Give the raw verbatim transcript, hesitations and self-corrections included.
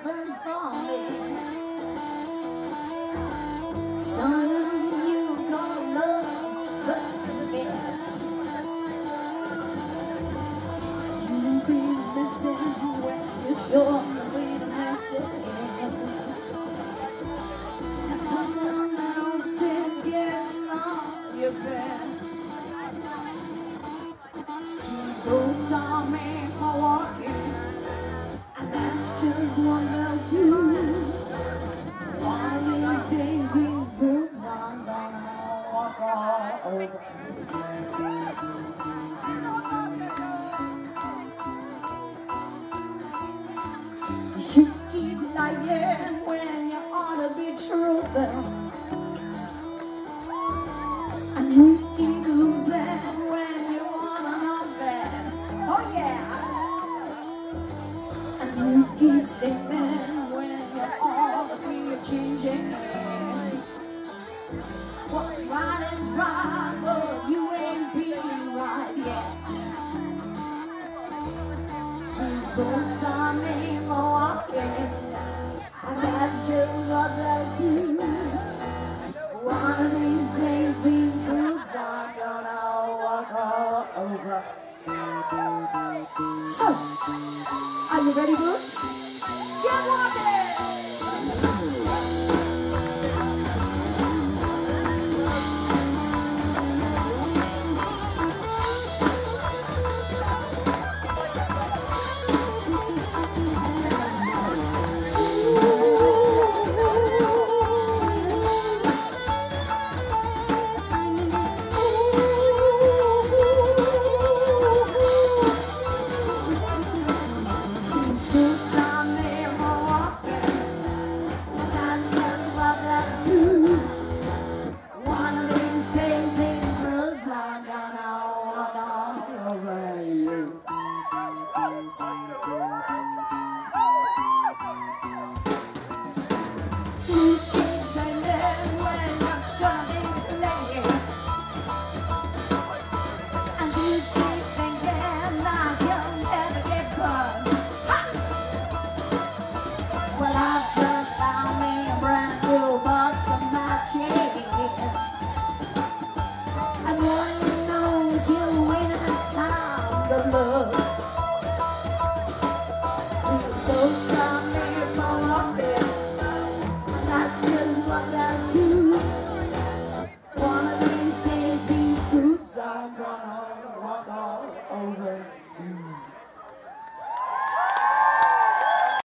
nothing for me. Someone you gonna love, but confess you've been missing when you sure been missing. Now someone else is getting all your best. These boots are made for walking, and that's just one of two. One of these days, these boots are gonna walk all over. You keep lying when you ought to be truthful, and you keep losing when you wanna know bad. Oh yeah, and you keep saying